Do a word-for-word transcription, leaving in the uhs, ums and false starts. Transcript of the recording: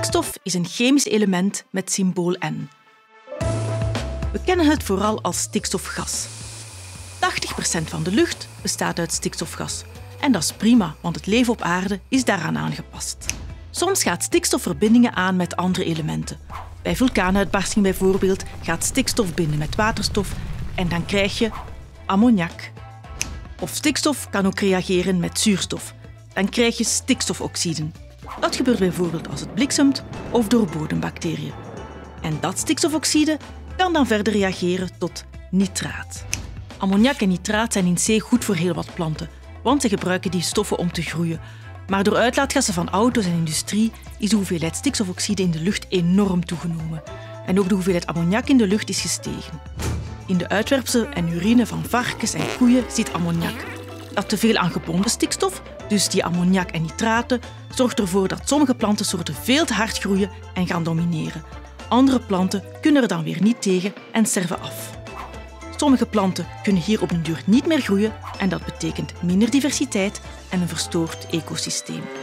Stikstof is een chemisch element met symbool N. We kennen het vooral als stikstofgas. tachtig procent van de lucht bestaat uit stikstofgas. En dat is prima, want het leven op aarde is daaraan aangepast. Soms gaat stikstof verbindingen aan met andere elementen. Bij vulkaanuitbarstingen bijvoorbeeld gaat stikstof binden met waterstof en dan krijg je ammoniak. Of stikstof kan ook reageren met zuurstof. Dan krijg je stikstofoxiden. Dat gebeurt bijvoorbeeld als het bliksemt of door bodembacteriën. En dat stikstofoxide kan dan verder reageren tot nitraat. Ammoniak en nitraat zijn in zee goed voor heel wat planten, want ze gebruiken die stoffen om te groeien. Maar door uitlaatgassen van auto's en industrie is de hoeveelheid stikstofoxide in de lucht enorm toegenomen. En ook de hoeveelheid ammoniak in de lucht is gestegen. In de uitwerpselen en urine van varkens en koeien zit ammoniak. Dat te veel aan gebonden stikstof, dus die ammoniak en nitraten, zorgt ervoor dat sommige plantensoorten veel te hard groeien en gaan domineren. Andere planten kunnen er dan weer niet tegen en sterven af. Sommige planten kunnen hier op den duur niet meer groeien en dat betekent minder diversiteit en een verstoord ecosysteem.